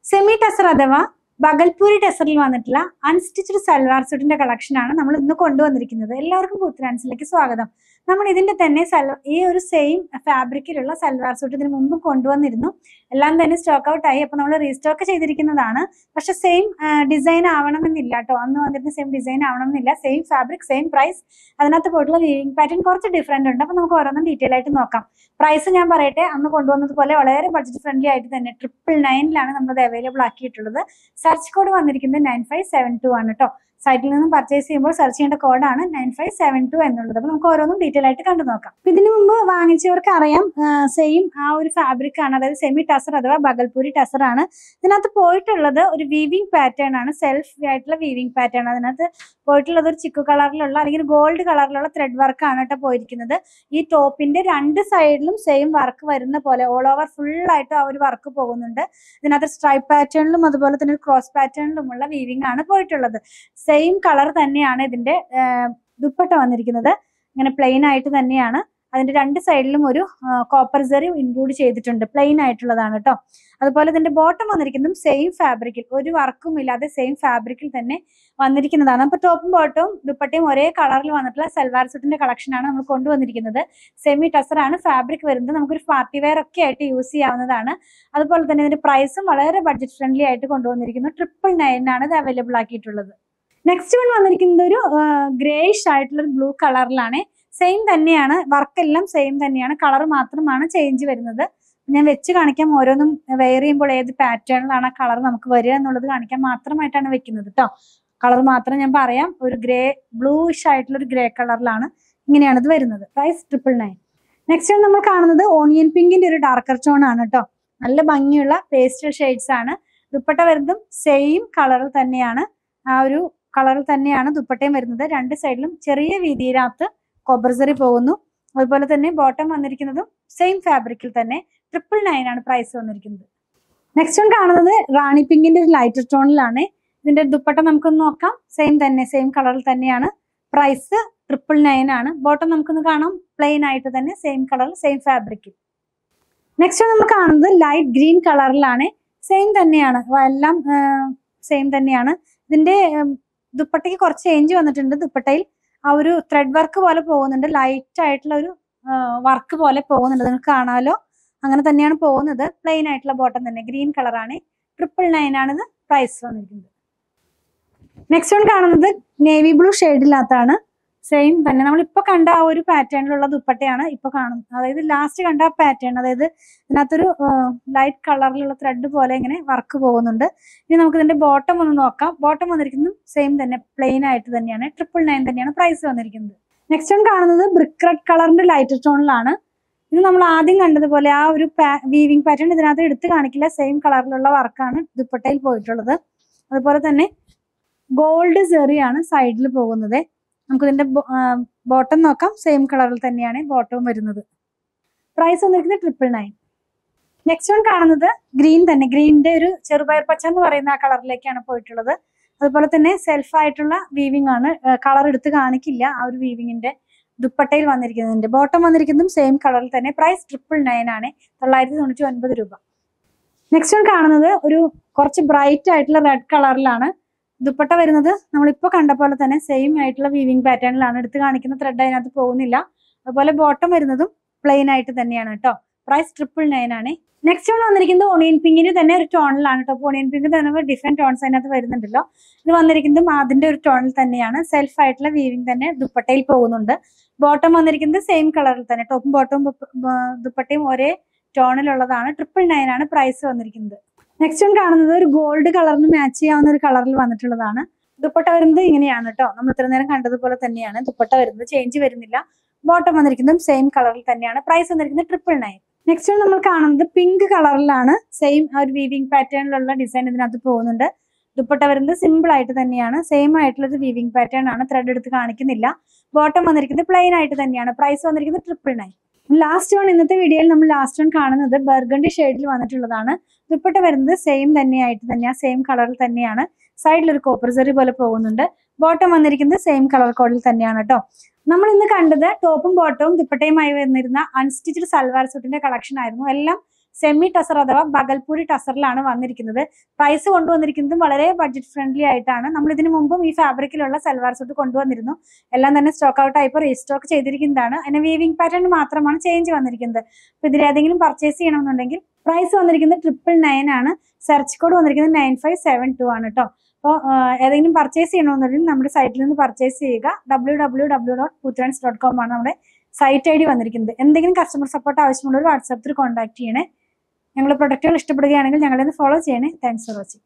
Semi tussar അഥവാ ബഗൽപൂരി ടെസറിൽ വന്നിട്ടുള്ള unstitched salwar സ്യൂട്ടിന്റെ collection ആണ് നമ്മൾ ഇന്ന് കൊണ്ടുവന്നിരിക്കുന്നത്. എല്ലാവർക്കും പുത്തനാൻസിലേക്ക് സ്വാഗതം. നമ്മൾ ഇതിന്റെ തന്നെ ഈ ഒരു സെയിം ഫാബ്രിക്കിലുള്ള സൽവാർ സ്യൂട്ട് ഇതിന് മുമ്പ് കൊണ്ടുവന്നിരുന്നു. എല്ലാം തന്നെ സ്റ്റോക്ക് ഔട്ട് ആയി. അപ്പൊ നമ്മൾ റീസ്റ്റോക്ക് ചെയ്തിരിക്കുന്നതാണ്. പക്ഷെ സെയിം ഡിസൈൻ ആവണമെന്നില്ല കേട്ടോ. അന്ന് വന്നിരുന്ന സെയിം ഡിസൈൻ ആവണമെന്നില്ല. Same fabric, same price. അതിനകത്ത് പോയിട്ടുള്ള വീവിംഗ് പാറ്റേൺ കുറച്ച് ഡിഫറെന്റ് ഉണ്ട്. അപ്പൊ നമുക്ക് ഓരോന്നും ഡീറ്റെയിൽ ആയിട്ട് നോക്കാം. പ്രൈസ് ഞാൻ പറയട്ടെ, അന്ന് കൊണ്ടുവന്നതുപോലെ വളരെ ബഡ്ജറ്റ് ഫ്രണ്ട്ലി ആയിട്ട് തന്നെ 999 നമ്മളത് അവൈലബിൾ ആക്കിയിട്ടുള്ളത്. സെർച്ച് കോഡ് വന്നിരിക്കുന്നത് 9572 ആണ് കേട്ടോ. സൈറ്റിൽ നിന്നും പർച്ചേസ് ചെയ്യുമ്പോൾ സെർച്ച് ചെയ്യേണ്ട കോഡാണ് 9572 എന്നുള്ളത്. അപ്പൊ നമുക്ക് ഓരോന്നും ഡീറ്റെയിൽ ആയിട്ട് കണ്ടു നോക്കാം. ഇതിനു മുമ്പ് വാങ്ങിച്ചവർക്ക് അറിയാം, സെയിം ആ ഒരു ഫാബ്രിക് ആണ്, അതായത് സെമി ടസർ അഥവാ ബഗൽപൂരി ടസർ ആണ്. ഇതിനകത്ത് പോയിട്ടുള്ളത് ഒരു വീവിംഗ് പാറ്റേൺ ആണ്, സെൽഫ് ആയിട്ടുള്ള വീവിംഗ് പാറ്റേൺ. അതിനകത്ത് പോയിട്ടുള്ളത് ഒരു ചിക്കു കളറിലുള്ള അല്ലെങ്കിൽ ഗോൾഡ് കളറിലുള്ള ത്രെഡ് വർക്ക് ആണ് കേട്ടോ പോയിരിക്കുന്നത്. ഈ ടോപ്പിന്റെ രണ്ട് സൈഡിലും സെയിം വർക്ക് വരുന്ന പോലെ ഓൾ ഓവർ ഫുൾ ആയിട്ട് ആ ഒരു വർക്ക് പോകുന്നുണ്ട്. ഇതിനകത്ത് സ്ട്രൈപ്പ് പാറ്റേണിലും അതുപോലെ തന്നെ ക്രോസ് പാറ്റേണിലുമുള്ള വീവിംഗ് ആണ് പോയിട്ടുള്ളത്. സെയിം കളർ തന്നെയാണ് ഇതിന്റെ ദുപ്പട്ട വന്നിരിക്കുന്നത്. ഇങ്ങനെ പ്ലെയിൻ ആയിട്ട് തന്നെയാണ്. അതിന്റെ രണ്ട് സൈഡിലും ഒരു കോപ്പർ സെറി ഇൻക്ലൂഡ് ചെയ്തിട്ടുണ്ട്. പ്ലെയിൻ ആയിട്ടുള്ളതാണ് കേട്ടോ. അതുപോലെ ഇതിന്റെ ബോട്ടം വന്നിരിക്കുന്നതും സെയിം ഫാബ്രിക്കിൽ, ഒരു വർക്കും ഇല്ലാതെ സെയിം ഫാബ്രിക്കിൽ തന്നെ വന്നിരിക്കുന്നതാണ്. അപ്പൊ ടോപ്പും ബോട്ടവും ദുപ്പട്ടയും ഒരേ കളറിൽ വന്നിട്ടുള്ള സൽവാർ സ്യൂട്ടിന്റെ കളക്ഷൻ ആണ് നമ്മൾ കൊണ്ടുവന്നിരിക്കുന്നത്. സെമി ടസർ ആണ് ഫാബ്രിക് വരുന്നത്. നമുക്കൊരു പാർട്ടി വെയർ ഒക്കെ ആയിട്ട് യൂസ് ചെയ്യാവുന്നതാണ്. അതുപോലെ തന്നെ ഇതിന്റെ പ്രൈസും വളരെ ബഡ്ജറ്റ് ഫ്രണ്ട്ലി ആയിട്ട് കൊണ്ടുവന്നിരിക്കുന്നു. 999 ആണ് ഇത് അവൈലബിൾ ആക്കിയിട്ടുള്ളത്. നെക്സ്റ്റ് വൺ വന്നിരിക്കുന്നത് ഒരു ഗ്രേഷ് ആയിട്ടുള്ള ഒരു ബ്ലൂ കളറിലാണ്. സെയിം തന്നെയാണ്, വർക്കെല്ലാം സെയിം തന്നെയാണ്, കളർ മാത്രമാണ് ചേഞ്ച് വരുന്നത്. ഞാൻ വെച്ച് കാണിക്കാം. ഓരോന്നും വെയർ ചെയ്യുമ്പോൾ ഏത് പാറ്റേണിലാണ് ആ കളർ നമുക്ക് വരിക എന്നുള്ളത് കാണിക്കാൻ മാത്രമായിട്ടാണ് വെക്കുന്നത് കേട്ടോ. കളർ മാത്രം ഞാൻ പറയാം. ഒരു ഗ്രേ ബ്ലൂഷ് ആയിട്ടുള്ള ഒരു ഗ്രേ കളറിലാണ് ഇങ്ങനെയാണ് ഇത് വരുന്നത്. പ്രൈസ് 999. നെക്സ്റ്റ് നമ്മൾ കാണുന്നത് ഓണിയൻ പിങ്കിന്റെ ഒരു ഡാർക്കർ ടോൺ ആണ് കേട്ടോ. നല്ല ഭംഗിയുള്ള പേസ്റ്റൽ ഷെയ്ഡ്സ് ആണ്. ദുപ്പട്ട വരുന്നതും സെയിം കളറിൽ തന്നെയാണ്, ആ ഒരു കളറിൽ തന്നെയാണ് ദുപ്പട്ടയും വരുന്നത്. രണ്ട് സൈഡിലും ചെറിയ വീതിയിനകത്ത് കോപ്പർ സെറി പോകുന്നു. അതുപോലെ തന്നെ ബോട്ടം വന്നിരിക്കുന്നതും സെയിം ഫാബ്രിക്കിൽ തന്നെ 999 ആണ് പ്രൈസ് വന്നിരിക്കുന്നത്. നെക്സ്റ്റ് വൺ കാണുന്നത് റാണി പിങ്കിന്റെ ഒരു ലൈറ്റർ ടോണിലാണ്. ഇതിന്റെ ദുപ്പട്ട നമുക്കൊന്ന് നോക്കാം. സെയിം തന്നെ, സെയിം കളറിൽ തന്നെയാണ്. പ്രൈസ് 999 ആണ്. ബോട്ടം നമുക്കൊന്ന് കാണാം, പ്ലെയിൻ ആയിട്ട് തന്നെ സെയിം കളറിൽ സെയിം ഫാബ്രിക്കിൽ. നെക്സ്റ്റ് വൺ നമ്മൾ കാണുന്നത് ലൈറ്റ് ഗ്രീൻ കളറിലാണ്. സെയിം തന്നെയാണ്, എല്ലാം സെയിം തന്നെയാണ്. ഇതിന്റെ ദുപ്പട്ടയ്ക്ക് കുറച്ച് ചേഞ്ച് വന്നിട്ടുണ്ട്. ദുപ്പട്ടയിൽ ആ ഒരു ത്രെഡ് വർക്ക് പോലെ പോകുന്നുണ്ട്, ലൈറ്റ് ആയിട്ടുള്ള ഒരു വർക്ക് പോലെ പോകുന്നുണ്ട്. നിങ്ങൾക്ക് കാണാമല്ലോ, അങ്ങനെ തന്നെയാണ് പോകുന്നത്. പ്ലെയിൻ ആയിട്ടുള്ള ബോട്ടം തന്നെ, ഗ്രീൻ കളറാണ്. 999 ആണ് ഇത് പ്രൈസ് വന്നിരിക്കുന്നത്. നെക്സ്റ്റ് വൺ കാണുന്നത് നേവി ബ്ലൂ ഷെയ്ഡിനകത്താണ്. സെയിം തന്നെ നമ്മളിപ്പോ കണ്ട ആ ഒരു പാറ്റേണിലുള്ള ദുപ്പട്ടയാണ് ഇപ്പൊ കാണുന്നത്. അതായത് ലാസ്റ്റ് കണ്ട ആ പാറ്റേൺ, അതായത് ഇതിനകത്തൊരു ലൈറ്റ് കളറിലുള്ള ത്രെഡ് പോലെ ഇങ്ങനെ വർക്ക് പോകുന്നുണ്ട്. ഇനി നമുക്ക് ഇതിന്റെ ബോട്ടം ഒന്ന് നോക്കാം. ബോട്ടം വന്നിരിക്കുന്നത് സെയിം തന്നെ, പ്ലെയിൻ ആയിട്ട് തന്നെയാണ്. 999 തന്നെയാണ് പ്രൈസ് വന്നിരിക്കുന്നത്. നെക്സ്റ്റ് വൺ കാണുന്നത് ബ്രിക്ക് റെഡ് കളറിന്റെ ലൈറ്റ് ടോണിലാണ്. ഇത് നമ്മൾ ആദ്യം കണ്ടതുപോലെ ആ ഒരു വീവിംഗ് പാറ്റേൺ ഇതിനകത്ത് എടുത്ത് കാണിക്കില്ല. സെയിം കളറിലുള്ള വർക്കാണ് ദുപ്പട്ടയിൽ പോയിട്ടുള്ളത്. അതുപോലെ തന്നെ ഗോൾഡ് സെറിയാണ് സൈഡിൽ പോകുന്നത്. നമുക്ക് ഇതിന്റെ ബോട്ടം നോക്കാം. സെയിം കളറിൽ തന്നെയാണ് ബോട്ടവും വരുന്നത്. പ്രൈസ് വന്നിരിക്കുന്നത് 999. നെക്സ്റ്റ് വൺ കാണുന്നത് ഗ്രീൻ തന്നെ, ഗ്രീനിന്റെ ഒരു ചെറുപയർ പച്ച എന്ന് പറയുന്ന ആ കളറിലേക്കാണ് പോയിട്ടുള്ളത്. അതുപോലെ തന്നെ സെൽഫ് ആയിട്ടുള്ള വീവിംഗ് ആണ്, കളർ എടുത്ത് കാണിക്കില്ല. ആ ഒരു വീവിങ്ങിന്റെ ദുപ്പട്ടയിൽ വന്നിരിക്കുന്നതിന്റെ ബോട്ടം വന്നിരിക്കുന്നതും സെയിം കളറിൽ തന്നെ. പ്രൈസ് 999 ആണ്, 999 രൂപ. നെക്സ്റ്റ് വൺ കാണുന്നത് ഒരു കുറച്ച് ബ്രൈറ്റ് ആയിട്ടുള്ള റെഡ് കളറിലാണ്. ദുപ്പട്ട വരുന്നത് നമ്മളിപ്പോ കണ്ട പോലെ തന്നെ സെയിം ആയിട്ടുള്ള വീവിംഗ് പാറ്റേണിലാണ്. എടുത്ത് കാണിക്കുന്ന ത്രെഡ് അതിനകത്ത് പോകുന്നില്ല. അതുപോലെ ബോട്ടം വരുന്നതും പ്ലെയിൻ ആയിട്ട് തന്നെയാണ് കേട്ടോ. പ്രൈസ് 999 ആണ്. നെക്സ്റ്റ് വൺ വന്നിരിക്കുന്നത് ഓണിയൻ പിങ്കിന് തന്നെ ഒരു ടോണിലാണ് കേട്ടോ. ഓണിയൻ പിങ്ക് തന്നെ ഡിഫറെന്റ് ടോൺസ് അതിനകത്ത് വരുന്നുണ്ടല്ലോ. ഇത് വന്നിരിക്കുന്നതും അതിന്റെ ഒരു ടോണിൽ തന്നെയാണ്. സെൽഫ് ആയിട്ടുള്ള വീവിംഗ് തന്നെ ദുപ്പട്ടയിൽ പോകുന്നുണ്ട്. ബോട്ടം വന്നിരിക്കുന്നത് സെയിം കളറിൽ തന്നെ. ടോപ്പും ബോട്ടവും ദുപ്പട്ടയും ഒരേ ടോണിലുള്ളതാണ്. 999 ആണ് പ്രൈസ് വന്നിരിക്കുന്നത്. നെക്സ്റ്റ് വൺ കാണുന്നത് ഒരു ഗോൾഡ് കളറിന് മാച്ച് ചെയ്യാവുന്ന ഒരു കളറിൽ വന്നിട്ടുള്ളതാണ്. ദുപ്പട്ട വരുന്നത് ഇങ്ങനെയാണ് കേട്ടോ. നമ്മൾ ഇത്ര നേരം കണ്ടതുപോലെ തന്നെയാണ് ദുപ്പട്ട വരുന്നത്, ചേഞ്ച് വരുന്നില്ല. ബോട്ടം വന്നിരിക്കുന്നതും സെയിം കളറിൽ തന്നെയാണ്. പ്രൈസ് വന്നിരിക്കുന്നത് 999. നെക്സ്റ്റ് വൺ നമ്മൾ കാണുന്നത് പിങ്ക് കളറിലാണ്. സെയിം ആ ഒരു വീവിംഗ് പാറ്റേണിലുള്ള ഡിസൈൻ ഇതിനകത്ത് പോകുന്നുണ്ട്. ദുപ്പട്ട വരുന്നത് സിമ്പിൾ ആയിട്ട് തന്നെയാണ്, സെയിം ആയിട്ടുള്ള ഒരു വീവിംഗ് പാറ്റേൺ ആണ്. ത്രെഡ് എടുത്ത് കാണിക്കുന്നില്ല. ബോട്ടം വന്നിരിക്കുന്നത് പ്ലെയിൻ ആയിട്ട് തന്നെയാണ്. പ്രൈസ് വന്നിരിക്കുന്നത് 999. ലാസ്റ്റ് വൺ, ഇന്നത്തെ വീഡിയോയിൽ നമ്മൾ ലാസ്റ്റ് വൺ കാണുന്നത് ബർഗണ്ടി ഷെയ്ഡിൽ വന്നിട്ടുള്ളതാണ്. ദുപ്പട്ട വരുന്നത് സെയിം തന്നെയായിട്ട് തന്നെയാണ്, സെയിം കളറിൽ തന്നെയാണ്. സൈഡിൽ ഒരു കോപ്പർ സെറി പോലെ പോകുന്നുണ്ട്. ബോട്ടം വന്നിരിക്കുന്നത് സെയിം കളർ കോഡിൽ തന്നെയാണ് കേട്ടോ. നമ്മൾ ഇന്ന് കണ്ടത് ടോപ്പും ബോട്ടവും ദുപ്പട്ടയുമായി വന്നിരുന്ന അൺസ്റ്റിച്ച്ഡ് സൽവാർ സ്യൂട്ടിന്റെ കളക്ഷൻ ആയിരുന്നു. എല്ലാം സെമി ടസർ അഥവാ ബഗൽപൂരി ടസറിലാണ് വന്നിരിക്കുന്നത്. പ്രൈസ് കൊണ്ടുവന്നിരിക്കുന്നതും വളരെ ബഡ്ജറ്റ് ഫ്രണ്ട്ലി ആയിട്ടാണ്. നമ്മൾ ഇതിനു മുമ്പും ഈ ഫാബ്രിക്കിലുള്ള സൽവാർ സൂട്ട് കൊണ്ടുവന്നിരുന്നു. എല്ലാം തന്നെ സ്റ്റോക്ക് ഔട്ട് ആയിപ്പോൾ റീസ്റ്റോക്ക് ചെയ്തിരിക്കുന്നതാണ്. അതിന് വീവിംഗ് പാറ്റേൺ മാത്രമാണ് ചേഞ്ച് വന്നിരിക്കുന്നത്. അപ്പോൾ ഇതിലേതെങ്കിലും പർച്ചേസ് ചെയ്യണമെന്നുണ്ടെങ്കിൽ പ്രൈസ് വന്നിരിക്കുന്നത് 999 ആണ്. സെർച്ച് കോഡ് വന്നിരിക്കുന്നത് 9572 ആണ് കേട്ടോ. അപ്പോൾ ഏതെങ്കിലും പർച്ചേസ് ചെയ്യണമെന്നുണ്ടെങ്കിൽ നമ്മുടെ സൈറ്റിൽ നിന്ന് പർച്ചേസ് ചെയ്യുക. www.poothrands.com ആണ് നമ്മുടെ സൈറ്റ് ID വന്നിരിക്കുന്നത്. എന്തെങ്കിലും കസ്റ്റമർ സപ്പോർട്ട് ആവശ്യമുള്ളവർ വാട്സാപ്പിൽ കോൺടാക്ട് ചെയ്യണേ. ഞങ്ങളുടെ പ്രൊഡക്റ്റുകൾ ഇഷ്ടപ്പെടുകയാണെങ്കിൽ ഞങ്ങളെ ഫോളോ ചെയ്യണേ. Thanks for watching.